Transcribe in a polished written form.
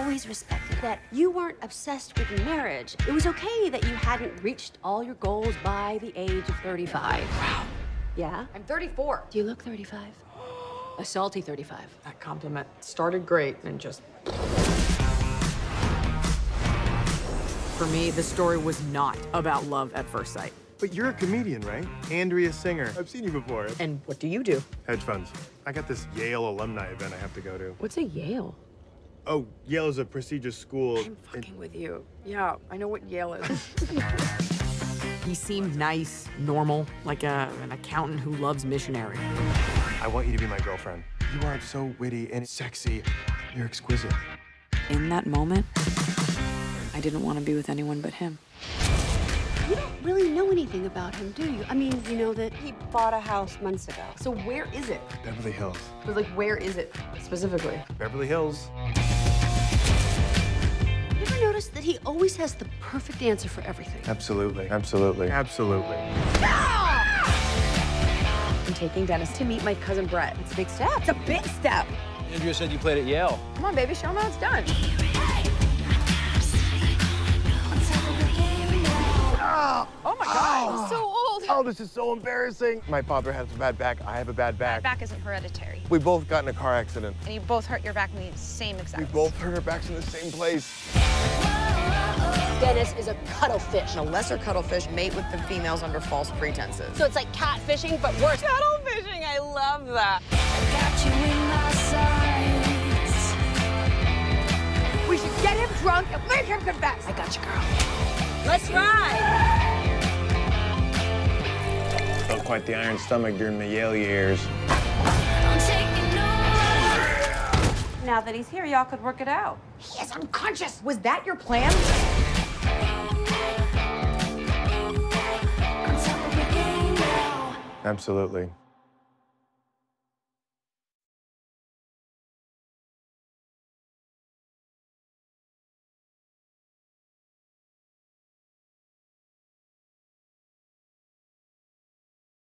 always respected that you weren't obsessed with marriage. It was okay that you hadn't reached all your goals by the age of 35. Wow. Yeah? I'm 34. Do you look 35? A salty 35. That compliment started great and just... For me, the story was not about love at first sight. But you're a comedian, right? Andrea Singer. I've seen you before. And what do you do? Hedge funds. I got this Yale alumni event I have to go to. What's a Yale? Oh, Yale is a prestigious school. I'm fucking with you. Yeah, I know what Yale is. He seemed nice, normal, like an accountant who loves missionary. I want you to be my girlfriend. You are so witty and sexy. You're exquisite. In that moment, I didn't want to be with anyone but him. You don't really know anything about him, do you? I mean, you know that he bought a house months ago. So where is it? Beverly Hills. But like, where is it specifically? Beverly Hills. You ever notice that he always has the perfect answer for everything? Absolutely. Absolutely. Absolutely. I'm taking Dennis to meet my cousin Brett. It's a big step. It's a big step. Andrea said you played at Yale. Come on, baby, show him how it's done. Oh my God, he's so old. Oh, this is so embarrassing. My father has a bad back. I have a bad back. Back isn't hereditary. We both got in a car accident. And you both hurt your back in the same exact We both hurt our backs in the same place. Dennis is a cuttlefish. A lesser cuttlefish mate with the females under false pretenses. So it's like catfishing, but worse. Cuttlefishing, I love that. We should get him drunk and make him confess. I got you, girl. Let's ride. Felt quite the iron stomach during the Yale years. Now that he's here, y'all could work it out. He is unconscious. Was that your plan? Absolutely.